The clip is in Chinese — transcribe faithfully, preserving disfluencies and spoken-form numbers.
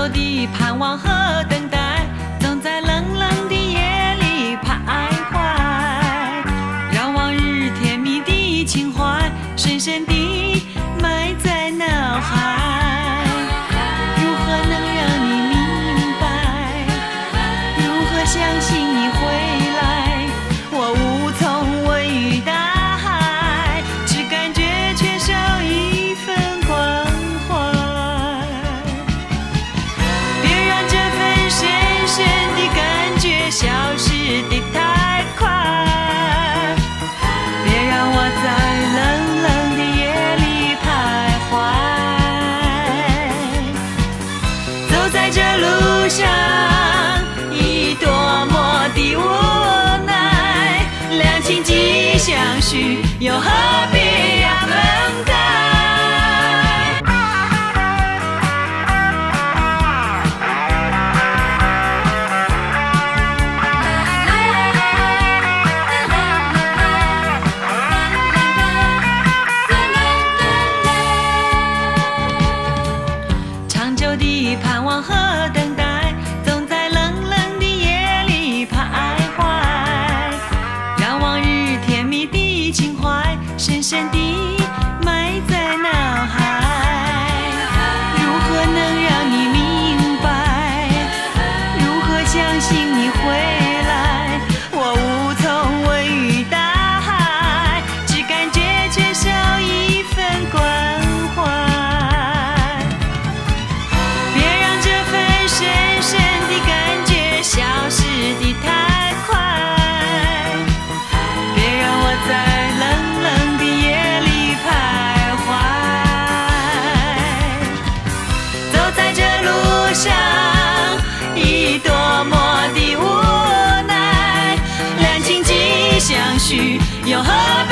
久的盼望和等待，总在冷冷的夜里徘徊，让往日甜蜜的情怀深深地埋在脑海。如何能让你明白？如何相信你会来？我无从问与答。 消失的太快，别让我在冷冷的夜里徘徊。走在这路上，已多么的无奈，两情既相许，又何必要分开？ 盼望和等待，总在冷冷的夜里徘徊，让往日甜蜜的情怀深深地埋在脑海。如何能让你明白？如何相信你会来？我无从问与答，只感觉缺少一份关怀。 消失的太快，别让我在冷冷的夜里徘徊。走在这路上，已多么的无奈，两情既相许，又何